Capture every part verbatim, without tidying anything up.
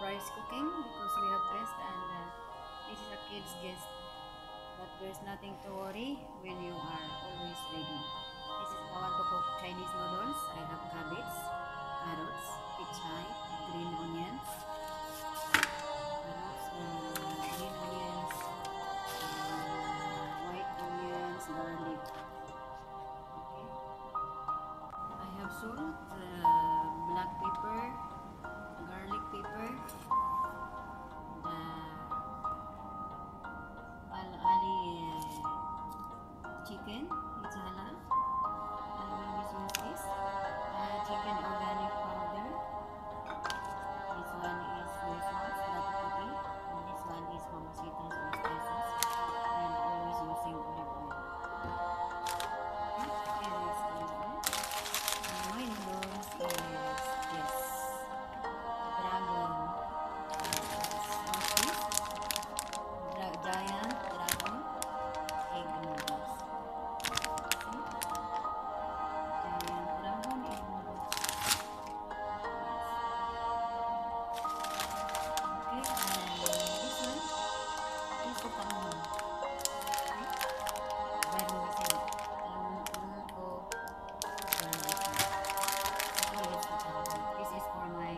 surprise cooking because we have guests, and uh, this is a kid's guest. But there's nothing to worry when you are always ready. This is I want to cook Chinese noodles. I have cabbage, carrots, pichay, green onions, carrots, uh, green onions, uh, white onions, garlic. Okay. I have salt, uh, black pepper, garlic pepper, the al ali uh, chicken. It's halal. I always use this. Uh, chicken organic powder. This one is soy sauce, not puti. And this one is mamacitas or spice sauce. And always using olive oil. Okay, here is olive oil. And my noodles is this dragon. What's this? Dra giant dragon egg noodles. See? Giant dragon egg noodles. Yes. Okay, and this one is the talong. Okay? Baru kasi talong talong ko garlic. Okay, it's the talong. This is for my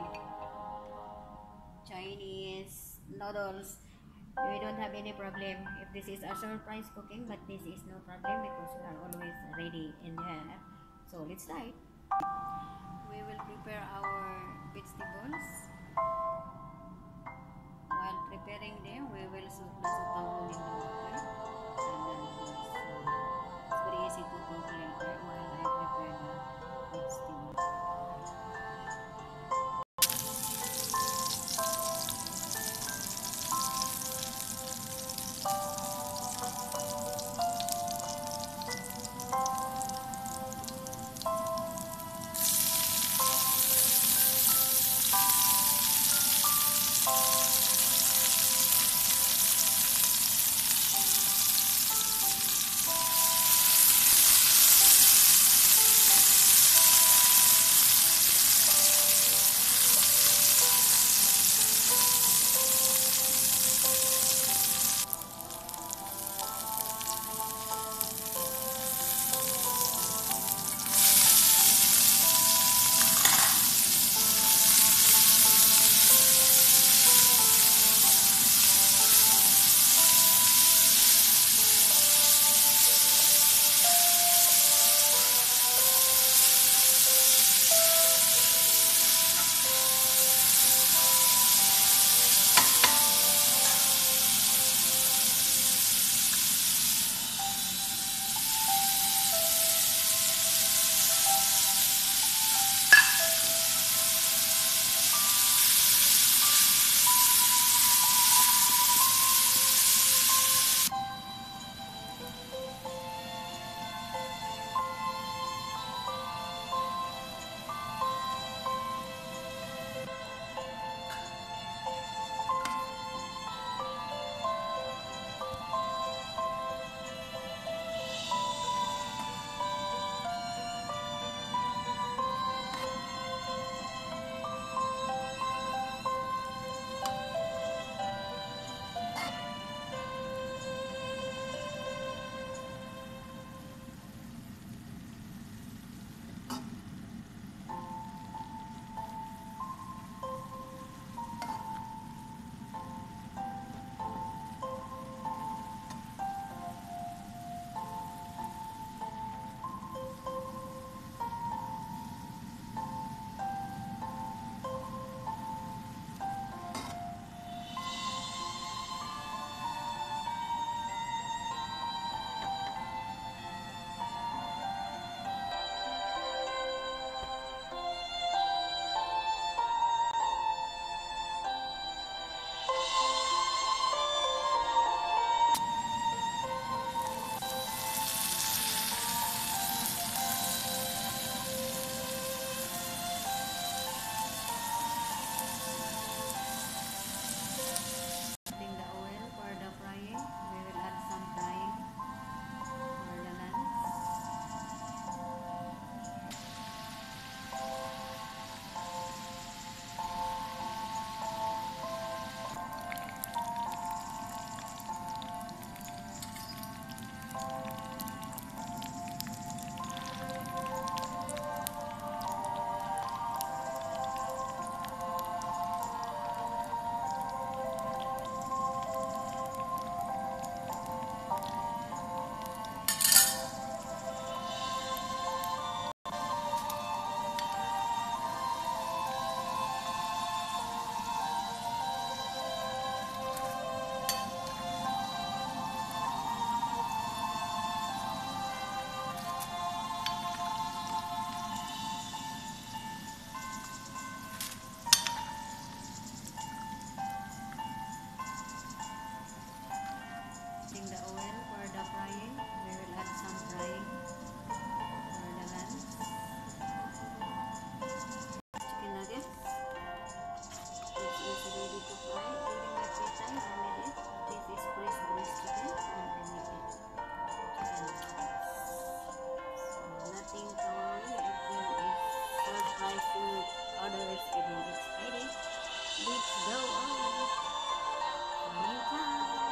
Chinese noodles. We don't have any problem if this is a surprise cooking, but this is no problem because we are always ready in there. So let's start. We will prepare our vegetables. While preparing them, we will soak the sotang in the water and then it's, it's very easy to cook later while I prepare the vegetables. guys to others even it's Friday. Let's go on. Frying time.